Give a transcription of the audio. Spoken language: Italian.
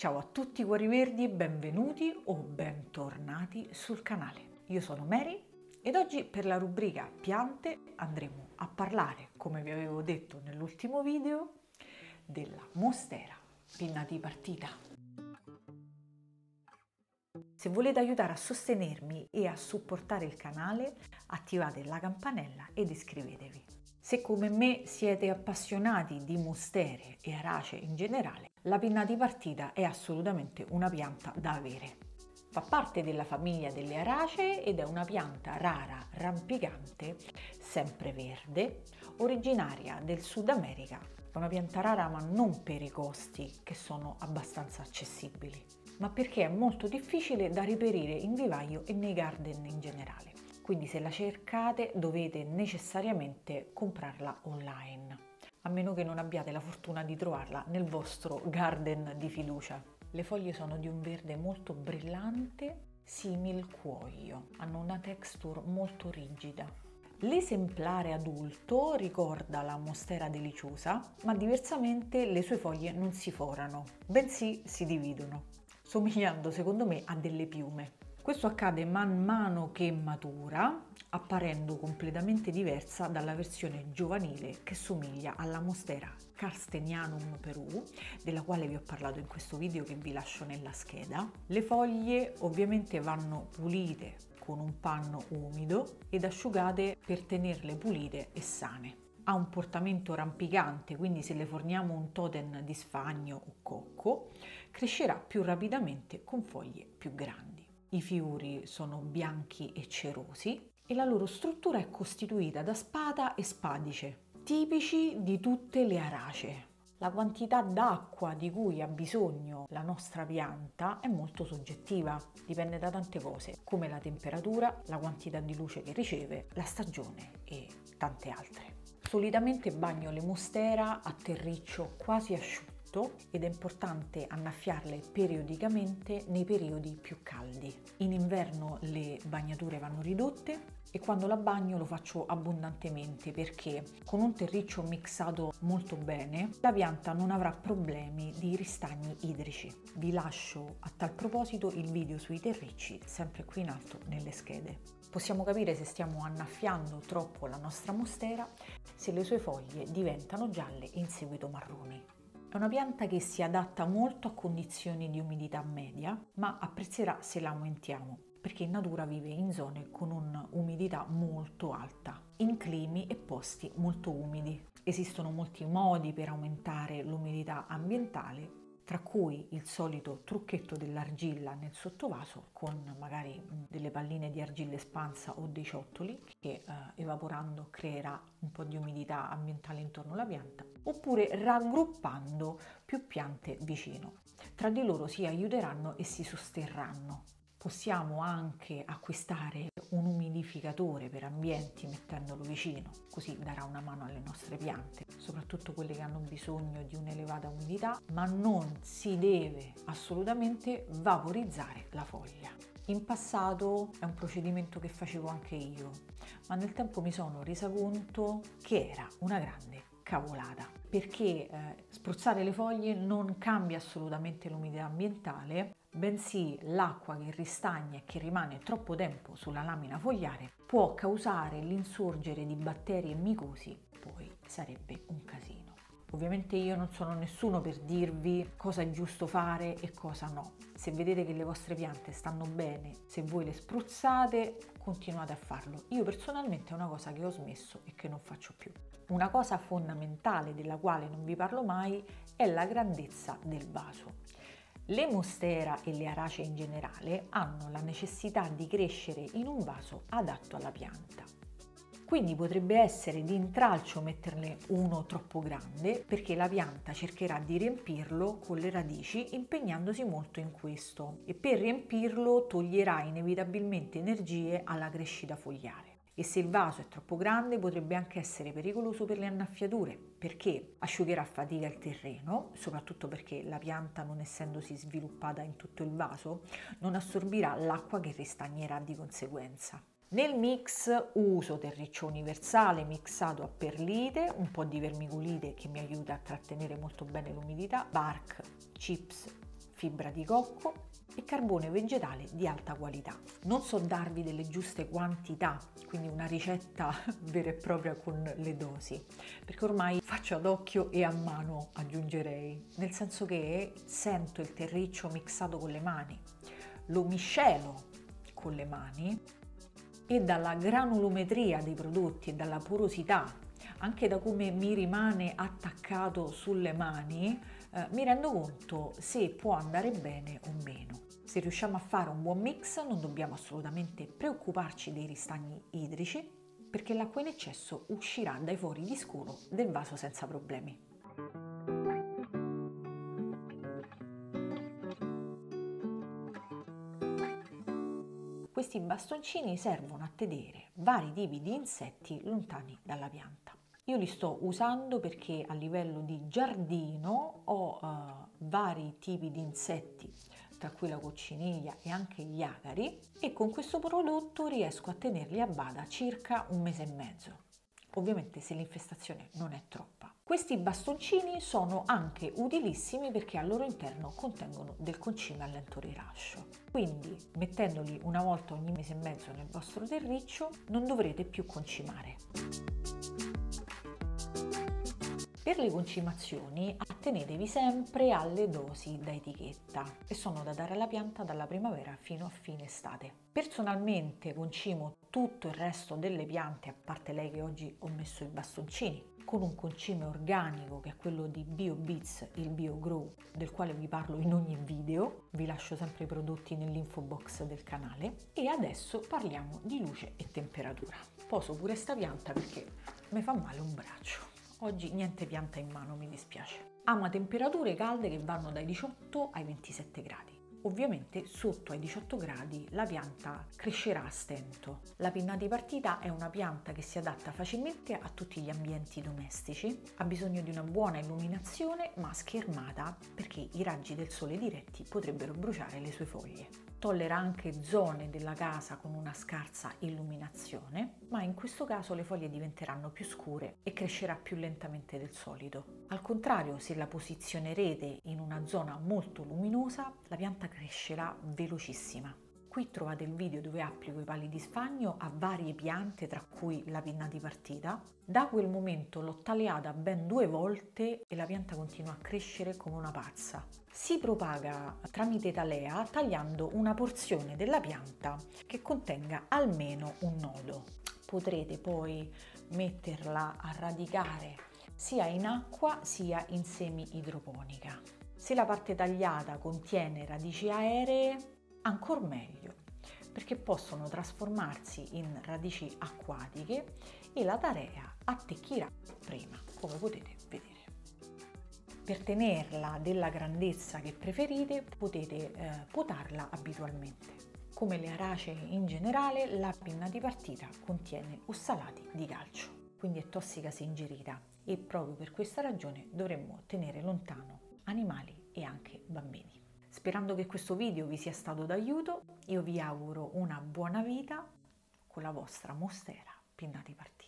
Ciao a tutti cuori verdi e benvenuti o bentornati sul canale. Io sono Mary ed oggi per la rubrica piante andremo a parlare, come vi avevo detto nell'ultimo video, della monstera pinna di partita. Se volete aiutare a sostenermi e a supportare il canale, attivate la campanella ed iscrivetevi. Se come me siete appassionati di monstere e arace in generale, la pinna di partita è assolutamente una pianta da avere. Fa parte della famiglia delle araceae ed è una pianta rara, rampicante, sempreverde, originaria del Sud America. È una pianta rara ma non per i costi che sono abbastanza accessibili, ma perché è molto difficile da reperire in vivaio e nei garden in generale. Quindi se la cercate dovete necessariamente comprarla online, a meno che non abbiate la fortuna di trovarla nel vostro garden di fiducia. Le foglie sono di un verde molto brillante, simil cuoio, hanno una texture molto rigida. L'esemplare adulto ricorda la monstera deliciosa, ma diversamente le sue foglie non si forano, bensì si dividono, somigliando secondo me a delle piume. Questo accade man mano che matura, apparendo completamente diversa dalla versione giovanile che somiglia alla monstera Carstenianum Peru, della quale vi ho parlato in questo video che vi lascio nella scheda. Le foglie ovviamente vanno pulite con un panno umido ed asciugate per tenerle pulite e sane. Ha un portamento rampicante, quindi se le forniamo un totem di sfagno o cocco, crescerà più rapidamente con foglie più grandi. I fiori sono bianchi e cerosi e la loro struttura è costituita da spada e spadice, tipici di tutte le aracee. La quantità d'acqua di cui ha bisogno la nostra pianta è molto soggettiva, dipende da tante cose, come la temperatura, la quantità di luce che riceve, la stagione e tante altre. Solitamente bagno le monstera a terriccio quasi asciutto ed è importante annaffiarle periodicamente nei periodi più caldi. In inverno le bagnature vanno ridotte e quando la bagno lo faccio abbondantemente perché con un terriccio mixato molto bene la pianta non avrà problemi di ristagni idrici. Vi lascio a tal proposito il video sui terricci sempre qui in alto nelle schede. Possiamo capire se stiamo annaffiando troppo la nostra monstera se le sue foglie diventano gialle e in seguito marroni. È una pianta che si adatta molto a condizioni di umidità media, ma apprezzerà se la aumentiamo, perché in natura vive in zone con un'umidità molto alta, in climi e posti molto umidi. Esistono molti modi per aumentare l'umidità ambientale, tra cui il solito trucchetto dell'argilla nel sottovaso con magari delle palline di argilla espansa o dei ciottoli che evaporando creerà un po' di umidità ambientale intorno alla pianta, oppure raggruppando più piante vicino. Tra di loro si aiuteranno e si sosterranno. Possiamo anche acquistare un umidificatore per ambienti mettendolo vicino, così darà una mano alle nostre piante, soprattutto quelle che hanno bisogno di un'elevata umidità, ma non si deve assolutamente vaporizzare la foglia. In passato è un procedimento che facevo anche io, ma nel tempo mi sono resa conto che era una grande cavolata, perché spruzzare le foglie non cambia assolutamente l'umidità ambientale, bensì l'acqua che ristagna e che rimane troppo tempo sulla lamina fogliare può causare l'insorgere di batteri e micosi, poi sarebbe un casino. Ovviamente io non sono nessuno per dirvi cosa è giusto fare e cosa no. Se vedete che le vostre piante stanno bene, se voi le spruzzate, continuate a farlo. Io personalmente è una cosa che ho smesso e che non faccio più. Una cosa fondamentale della quale non vi parlo mai è la grandezza del vaso. Le monstera e le aracee in generale hanno la necessità di crescere in un vaso adatto alla pianta. Quindi potrebbe essere di intralcio metterne uno troppo grande perché la pianta cercherà di riempirlo con le radici impegnandosi molto in questo e per riempirlo toglierà inevitabilmente energie alla crescita fogliare. E se il vaso è troppo grande potrebbe anche essere pericoloso per le annaffiature perché asciugherà a fatica il terreno, soprattutto perché la pianta, non essendosi sviluppata in tutto il vaso, non assorbirà l'acqua che ristagnerà di conseguenza. Nel mix uso terriccio universale mixato a perlite, un po' di vermiculite che mi aiuta a trattenere molto bene l'umidità, bark, chips, fibra di cocco e carbone vegetale di alta qualità. Non so darvi delle giuste quantità, quindi una ricetta vera e propria con le dosi, perché ormai faccio ad occhio e a mano, aggiungerei, nel senso che sento il terriccio mixato con le mani, lo miscelo con le mani e dalla granulometria dei prodotti e dalla porosità, anche da come mi rimane attaccato sulle mani, mi rendo conto se può andare bene o meno. Se riusciamo a fare un buon mix non dobbiamo assolutamente preoccuparci dei ristagni idrici, perché l'acqua in eccesso uscirà dai fori di scuro del vaso senza problemi. Questi bastoncini servono a tenere vari tipi di insetti lontani dalla pianta. Io li sto usando perché a livello di giardino ho vari tipi di insetti, tra cui la cocciniglia e anche gli acari, e con questo prodotto riesco a tenerli a bada circa 1 mese e mezzo. Ovviamente se l'infestazione non è troppa. Questi bastoncini sono anche utilissimi perché al loro interno contengono del concime a lento rilascio. Quindi mettendoli una volta ogni mese e mezzo nel vostro terriccio non dovrete più concimare. Per le concimazioni attenetevi sempre alle dosi da etichetta e sono da dare alla pianta dalla primavera fino a fine estate. Personalmente concimo tutto il resto delle piante, a parte lei che oggi ho messo i bastoncini, con un concime organico che è quello di BioBeats, il BioGrow, del quale vi parlo in ogni video. Vi lascio sempre i prodotti nell'info box del canale. E adesso parliamo di luce e temperatura. Poso pure sta pianta perché mi fa male un braccio. Oggi niente pianta in mano, mi dispiace. Ama temperature calde che vanno dai 18 ai 27 gradi. Ovviamente sotto ai 18 gradi la pianta crescerà a stento. La pinna di partita è una pianta che si adatta facilmente a tutti gli ambienti domestici, ha bisogno di una buona illuminazione ma schermata perché i raggi del sole diretti potrebbero bruciare le sue foglie. Tollera anche zone della casa con una scarsa illuminazione, ma in questo caso le foglie diventeranno più scure e crescerà più lentamente del solito. Al contrario, se la posizionerete in una zona molto luminosa, la pianta crescerà velocissima. Qui trovate il video dove applico i pali di sfagno a varie piante, tra cui la pinna di partita. Da quel momento l'ho tagliata ben 2 volte e la pianta continua a crescere come una pazza. Si propaga tramite talea tagliando una porzione della pianta che contenga almeno un nodo. Potrete poi metterla a radicare sia in acqua sia in semi idroponica. Se la parte tagliata contiene radici aeree, ancora meglio, perché possono trasformarsi in radici acquatiche e la tarea attecchirà prima, come potete vedere. Per tenerla della grandezza che preferite potete potarla abitualmente. Come le aracee in generale, la pinna di partita contiene ossalati di calcio, quindi è tossica se ingerita e proprio per questa ragione dovremmo tenere lontano animali e anche bambini. Sperando che questo video vi sia stato d'aiuto, io vi auguro una buona vita con la vostra Monstera pinna di partita.